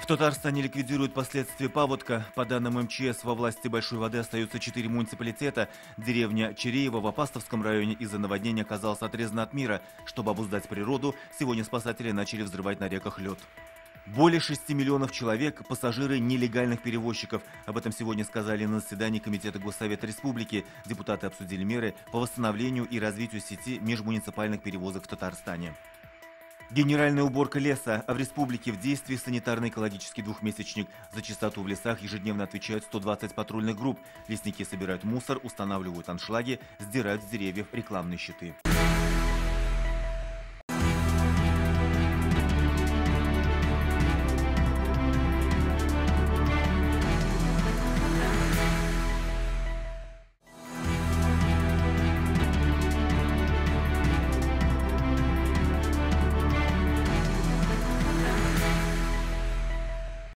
В Татарстане ликвидируют последствия паводка. По данным МЧС, во власти большой воды остаются 4 муниципалитета. Деревня Череево в Апастовском районе из-за наводнения оказалась отрезана от мира. Чтобы обуздать природу, сегодня спасатели начали взрывать на реках лед. Более 6 миллионов человек – пассажиры нелегальных перевозчиков. Об этом сегодня сказали на заседании Комитета Госсовета Республики. Депутаты обсудили меры по восстановлению и развитию сети межмуниципальных перевозок в Татарстане. Генеральная уборка леса. А в республике в действии санитарно-экологический двухмесячник. За чистоту в лесах ежедневно отвечают 120 патрульных групп. Лесники собирают мусор, устанавливают аншлаги, сдирают с деревьев рекламные щиты.